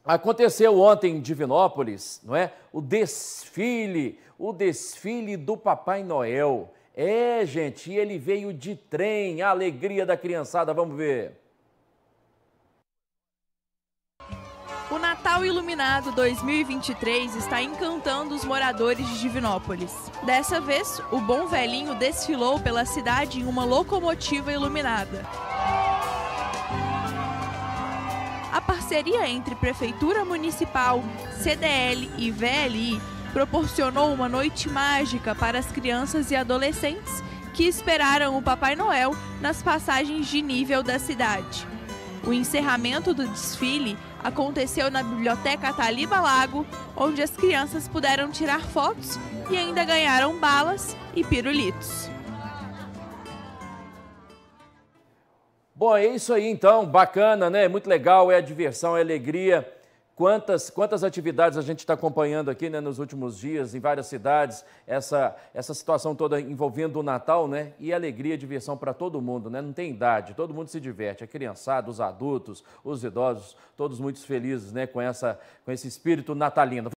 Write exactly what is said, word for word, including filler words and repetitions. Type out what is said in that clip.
Aconteceu ontem em Divinópolis, não é? O desfile, o desfile do Papai Noel. É, gente, e ele veio de trem, a alegria da criançada, vamos ver. O Natal Iluminado dois mil e vinte e três está encantando os moradores de Divinópolis. Dessa vez, o bom velhinho desfilou pela cidade em uma locomotiva iluminada. A parceria entre Prefeitura Municipal, C D L e V L I proporcionou uma noite mágica para as crianças e adolescentes que esperaram o Papai Noel nas passagens de nível da cidade. O encerramento do desfile aconteceu na Biblioteca Taliba Lago, onde as crianças puderam tirar fotos e ainda ganharam balas e pirulitos. Bom, é isso aí então, bacana, né? Muito legal, é a diversão, é a alegria. Quantas, quantas atividades a gente está acompanhando aqui, né, nos últimos dias, em várias cidades, essa, essa situação toda envolvendo o Natal, né? E alegria e diversão para todo mundo, né? Não tem idade, todo mundo se diverte, a criançada, os adultos, os idosos, todos muito felizes, né, com, essa, com esse espírito natalino.